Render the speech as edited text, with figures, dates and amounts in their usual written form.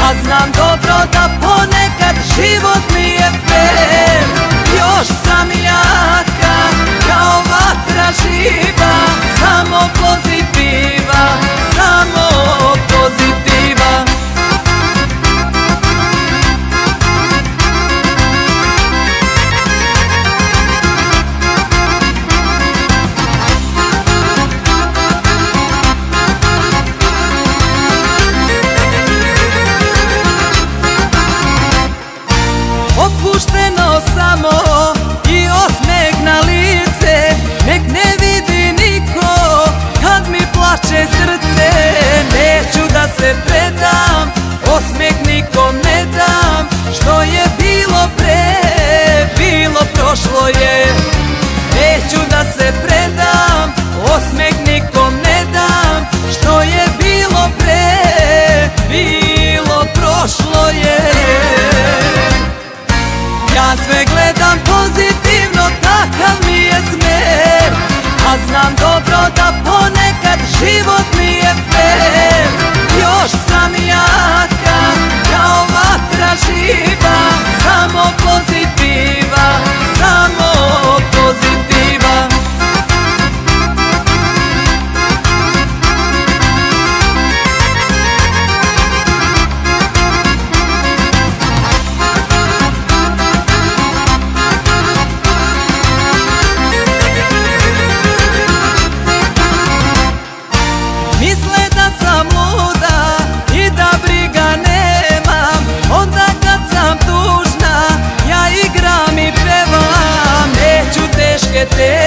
a znam dobro da ponekad život nije fair. Još sam jaka kao vatra živa, samo pozitiva, samo pozitiva. Opušteno samo i osmeh na lice, nek ne vidi niko kad mi plače srce. Neću da se predam, osmeh nikom ne dam, što je bilo pre, bilo prošlo je. Neću da se predam, osmeh nikom ne dam, što je bilo pre, bilo prošlo je. Ja sve gledam pozitivno, takav mi je smer, a znam dobro da ponekad život nije fair. Još sam jaka kao vatra živa, samo pozitiva, samo pozitiva. Misle da sam luda i da briga nemam, onda kad sam tužna ja igram i pevam. Neću teške